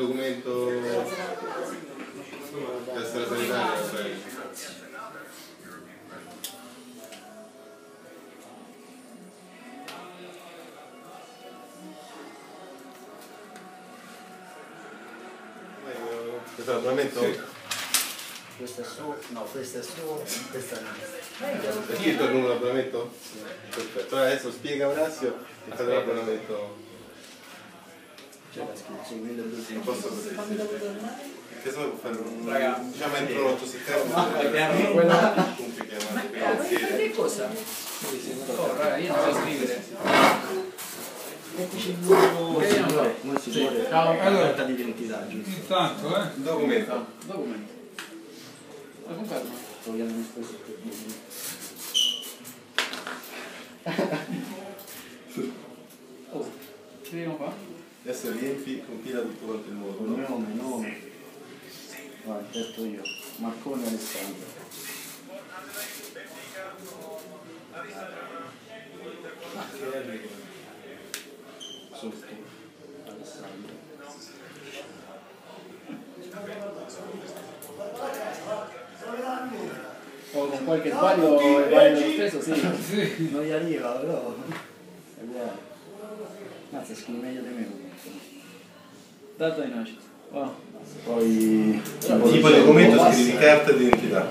documento tessera sanitaria, questo è l'abbonamento? Sì. Questo è suo, no, questo è suo, questo è nostro. È scritto il numero dell'abbonamento? Sì. Perfetto, allora adesso spiega Orazio il fatto dell'abbonamento. C'è la scritto, 1200. Non posso così. Perché se no può fare un... diciamo entro l'8 settembre. Quella... Che cosa? Oh, raga, io non so scrivere. Eccoci il nuovo signore, come si vuole? Carta d'identità, giusto? Intanto, documento. Documento. La conferma? Togliamo il spesso per Oh, scriviamo qua? Adesso riempi, compila tutto quanto il modo. nome. Vai, detto io. Marcone Alessandro. Sotto Alessandro. O con qualche sbaglio è valido lo stesso, sì. Non gli arriva, però è uguale. Mazza, scrivi meglio di me. Data di nascita. Wow. Poi Tipo di documento scrivi carta d'identità.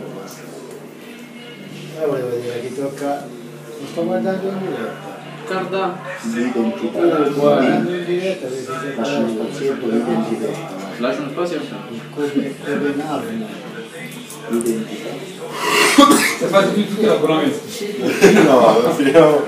volevo vedere chi tocca. Non sto guardando in diretta. Carta. L'identità. Guarda. In diretta lascia uno spazietto l'identità. Lascia uno spazio? Il come narno. L'identità. se fate tutti l'abbonamento. No, finiamo.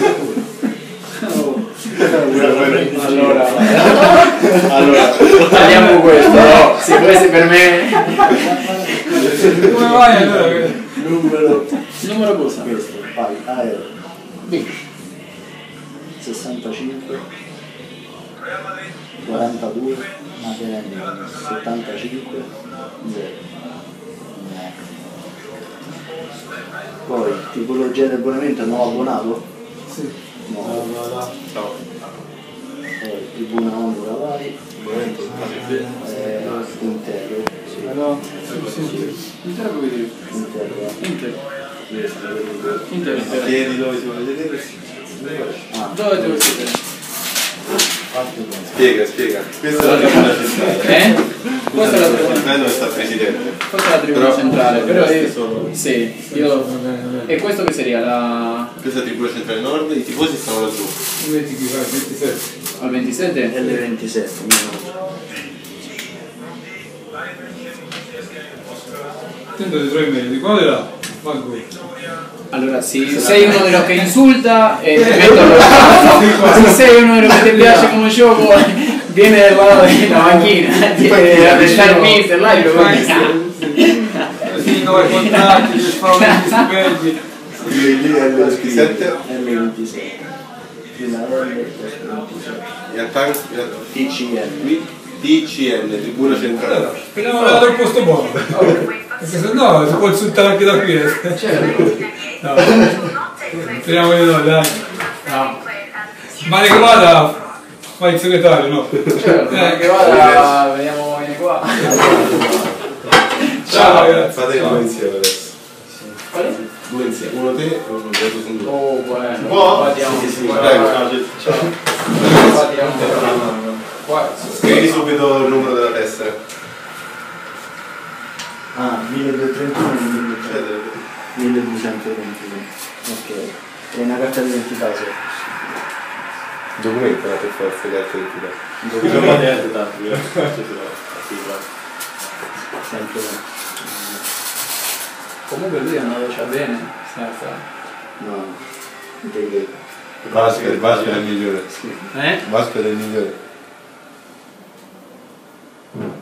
Allora, tagliamo questo, no? Se questo per me. Come vai allora? Numero cosa? Questo, vai, aereo. B. 65 42 Materni 75 0. Poi tipologia di abbonamento nuovo abbonato? Sì. No. Ciao. Poi tribuna Ondura vai. Momento, Intero. Sì. Intero come dire? Intero. Intero. chiedi dove si vuole vedere. Dove devo scrivere? Spiega. Questa è la tribuna centrale. Questa è la tribuna. Dove sta il presidente? Questa è la tribuna centrale, però solo. sì, io. E questo che seria? Questa è la tribuna centrale nord, i tifosi stanno lassù. Metti chi fa il 27. Al 27? L27. Attento di trovi meglio, di qua o di là? Vaggo. Allora, se sei uno di loro che insulta e ti mettono se sei uno di loro che ti piace come gioco, viene la macchina, viene a lasciare il mister, là io lo voglio. Sì, 9 contratti, per fare gli stipendi. Lì è L27. L27. E a tank TCN, tribuna centrale. Allora, speriamo che il posto buono. Perché se no si può insultare anche da qui. No. Speriamo di no, dai. No. Male che vada, fai il segretario, no? Certo, che vada, vediamo vieni qua. Ciao ragazzi. Fate due insieme adesso. Quali? Due insieme. Uno te e uno te sono due. Oh, buono. Può? Sì, prego. Ciao. Scrivi subito il numero della tessera. 1231 e 1231. Ok. E una carta d'identità se. Documento per forza di altre identità. Sempre. Comunque lui è andato già bene, No. Integrate. Vasco è il migliore. Eh? Vasco è il migliore.